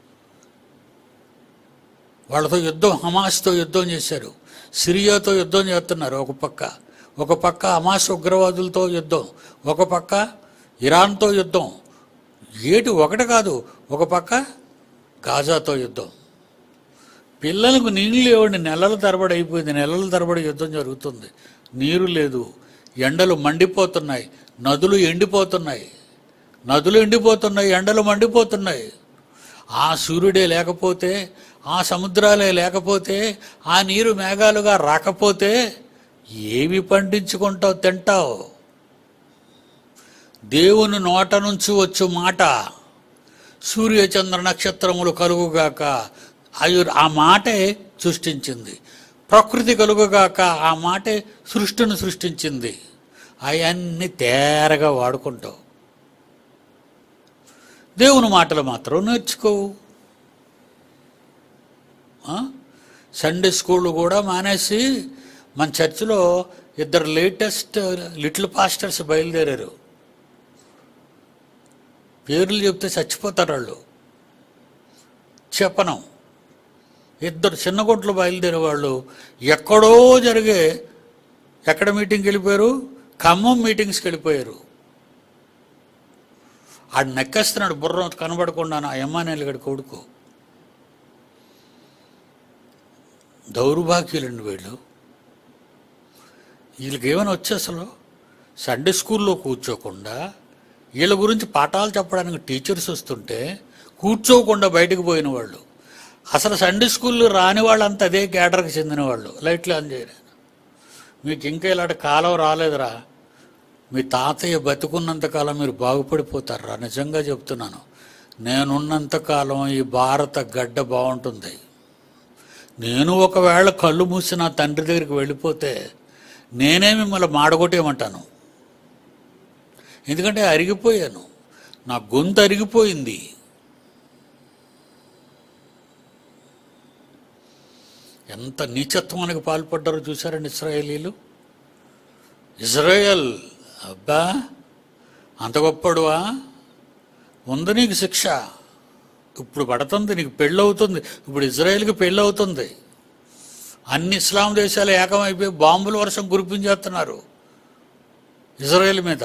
వాళ్ళతో యుద్ధం, హమాస్తో యుద్ధం చేశారు, సిరియాతో యుద్ధం చేస్తున్నారు. ఒక పక్క హమాస్ ఉగ్రవాదులతో యుద్ధం, ఒక పక్క ఇరాన్తో యుద్ధం. ఒకటి కాదు, ఒక పక్క గాజాతో యుద్ధం. పిల్లలకు నీళ్ళు ఇవ్వండి, నెలల తరబడి అయిపోయింది, నెలల తరబడి యుద్ధం జరుగుతుంది. నీరు లేదు, ఎండలు మండిపోతున్నాయి, నదులు ఎండిపోతున్నాయి, ఎండలు మండిపోతున్నాయి. ఆ సూర్యుడే లేకపోతే, ఆ సముద్రాలే లేకపోతే, ఆ నీరు మేఘాలుగా రాకపోతే ఏవి పండించుకుంటావు, తింటావు? దేవుని నోట నుంచి వచ్చు మాట సూర్యచంద్ర నక్షత్రములు కలుగుగాక, ఆ మాటే సృష్టించింది. ప్రకృతి కలుగుగాక, ఆ మాటే సృష్టిని సృష్టించింది. అవన్నీ తేరగా వాడుకుంటావు. దేవుని మాటలు మాత్రం నేర్చుకోవు. సండే స్కూల్ కూడా మానేసి మన చర్చిలో 2 లేటెస్ట్ లిటిల్ పాస్టర్స్ బయలుదేరారు. పేర్లు చెప్తే చచ్చిపోతారు వాళ్ళు. చెప్పను, 2 చిన్న గుంటలు బయలుదేరే వాళ్ళు ఎక్కడో ఎక్కడ మీటింగ్కి వెళ్ళిపోయారు? ఖమ్మం మీటింగ్స్కి వెళ్ళిపోయారు. ఆడు నెక్కేస్తున్నాడు బుర్ర కనబడకుండా, ఆ ఎమ్మానేలు గడి కొడుకు. దౌర్భాగ్యులండి వీళ్ళు. వీళ్ళకి ఏమైనా వచ్చి అసలు సండే స్కూల్లో కూర్చోకుండా, వీళ్ళ గురించి పాఠాలు చెప్పడానికి టీచర్స్ వస్తుంటే కూర్చోకుండా బయటకు పోయిన వాళ్ళు. అసలు సండే స్కూల్లో రాని వాళ్ళంతా అదే కేటర్కి చెందిన వాళ్ళు. లైట్లు ఆన్ చేయరు. మీకు ఇంకా ఇలాంటి కాలం రాలేదురా. మీ తాతయ్య బతుకున్నంతకాలం మీరు బాగుపడిపోతారా, నిజంగా చెప్తున్నాను. నేనున్నంతకాలం ఈ భారత గడ్డ బాగుంటుంది. నేను ఒకవేళ కళ్ళు మూసి నా తండ్రి దగ్గరికి వెళ్ళిపోతే నేనే మిమ్మల్ని మాడగొట్టేయమంటాను. ఎందుకంటే అరిగిపోయాను, నా గొంతు అరిగిపోయింది. ఎంత నీచత్వానికి పాల్పడ్డారో చూశారండి ఇశ్రాయేలీలు. ఇజ్రాయెల్, అబ్బా అంత గొప్పడువా? ఉంది నీకు శిక్ష. ఇప్పుడు పడుతుంది, నీకు పెళ్ళవుతుంది. ఇప్పుడు ఇజ్రాయెల్కి పెళ్ళవుతుంది. అన్ని ఇస్లాం దేశాలు ఏకమైపోయి బాంబుల వర్షం కురిపించేస్తున్నారు ఇజ్రాయెల్ మీద.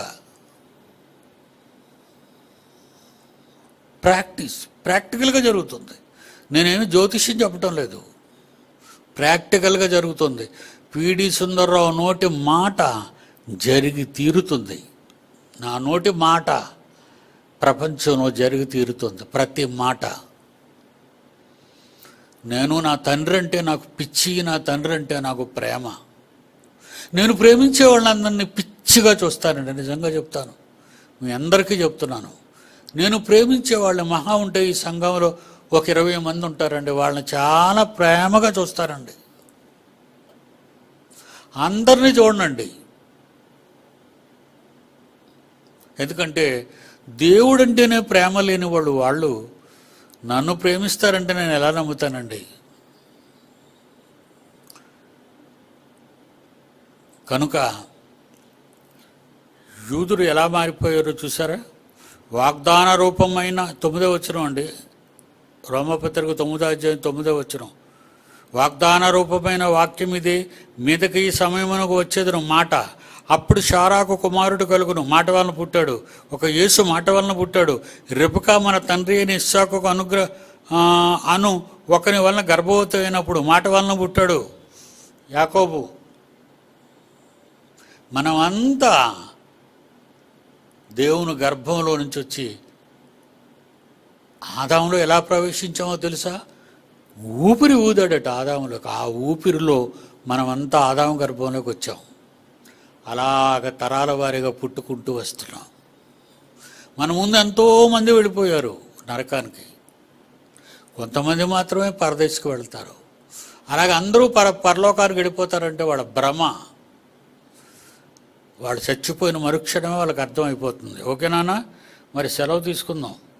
ప్రాక్టికల్గా జరుగుతుంది. నేనేమి జ్యోతిష్యం చెప్పటం లేదు, ప్రాక్టికల్గా జరుగుతుంది. పిడి సుందర్రావు నోటి మాట జరిగి తీరుతుంది. నా నోటి మాట ప్రపంచంలో జరిగి తీరుతుంది, ప్రతి మాట. నేను, నా తండ్రి అంటే నాకు పిచ్చి, నా తండ్రి అంటే నాకు ప్రేమ. నేను ప్రేమించే వాళ్ళందరినీ పిచ్చిగా చూస్తానండి, నిజంగా చెప్తాను, మీ అందరికీ చెప్తున్నాను. నేను ప్రేమించే వాళ్ళు మహా ఉంటే ఈ సంఘంలో ఒక 20 మంది ఉంటారండి, వాళ్ళని చాలా ప్రేమగా చూస్తారండి. అందరినీ చూడండి. ఎందుకంటే దేవుడంటేనే ప్రేమ లేని వాళ్ళు నన్ను ప్రేమిస్తారంటే నేను ఎలా నమ్ముతానండి? కనుక యూదులు ఎలా మారిపోయారో చూసారా? వాగ్దాన రూపమైన 9వ వచనం అండి, రోమపత్రిక 9వ అధ్యాయం 9వ వచనం. వాగ్దాన రూపమైన వాక్యం ఇదే, మీదకి ఈ సమయమునకు వచ్చేదను మాట. అప్పుడు షారాకు కుమారుడు కలుగును, మాట వలన పుట్టాడు. ఒక యేసు మాట వలన పుట్టాడు. రెబెకా మన తండ్రి అయిన ఇస్సాకుకు ఒకని వలన గర్భవతి అయినప్పుడు మాట వలన పుట్టాడు యాకోబు. మనమంతా దేవుని గర్భంలో నుంచి వచ్చి ఆదాములో ఎలా ప్రవేశించామో తెలుసా? ఊపిరి ఊదాడట ఆదాములోకి. ఆ ఊపిరిలో మనమంతా ఆదాము గర్భంలోకి వచ్చాం. అలాగ తరాల వారీగా పుట్టుకుంటూ వస్తున్నాం. మన ముందు ఎంతోమంది వెళ్ళిపోయారు నరకానికి, కొంతమంది మాత్రమే పరదేశకు వెళ్తారు. అలాగే అందరూ పరలోకానికి వెళ్ళిపోతారంటే వాళ్ళ భ్రమ. వాళ్ళు చచ్చిపోయిన మరుక్షణమే వాళ్ళకి అర్థమైపోతుంది. ఓకేనా? మరి సెలవు తీసుకుందాం.